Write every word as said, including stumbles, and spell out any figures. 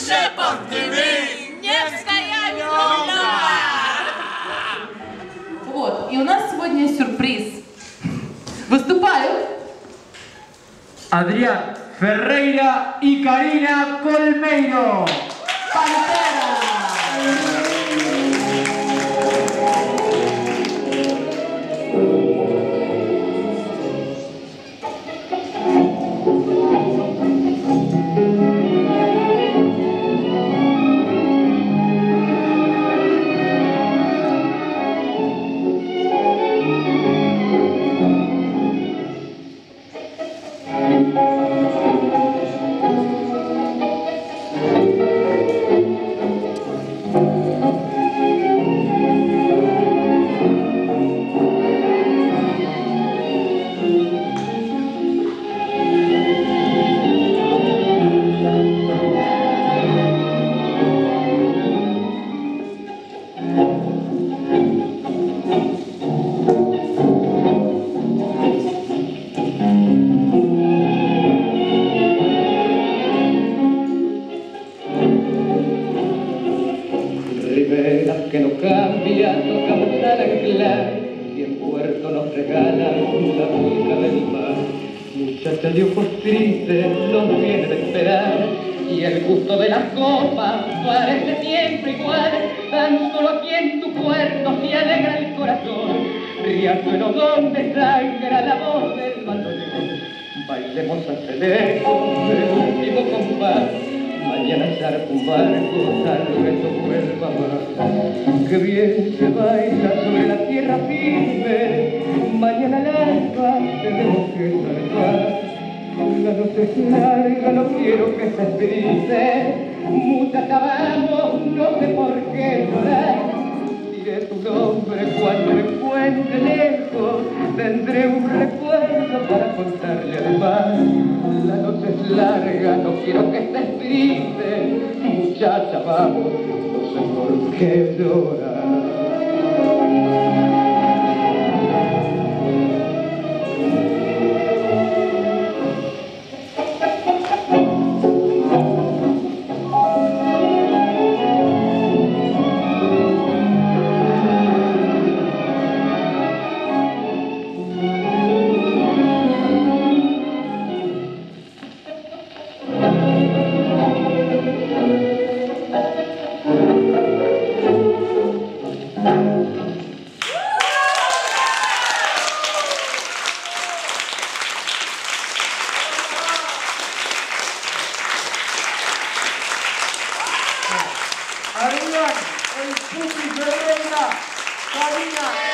шепотки, не стоять дома. Вот, и у нас сегодня сюрприз. Выступают Adrián Ferreira y Karina Colmeiro. Pantera. Que no cambia, tocamos al anclar y en puerto nos regala la música del mar. Muchacha de ojos tristes nos viene de esperar y el gusto de las copas parece siempre igual. Tan solo aquí en tu puerto se alegra el corazón, riachuelo donde sangra la voz del bandoneón. Bailemos hasta lejos del último compás. Mañana zarpa un barco, tal vez no vuelva más. Que bien se baila sobre la tierra firme. Mañana al alba tenemos que zarpar. La noche es larga, no quiero que estés triste. Muchacha, vamos, no sé por qué llorar. Diré tu nombre cuando me encuentre lejos. Tendré un recuerdo para contarle al mar. La noche es larga, no quiero que estés triste. Muchacha, vamos, no sé por qué llorar. Adrián, el Pupi Ferreira, Karina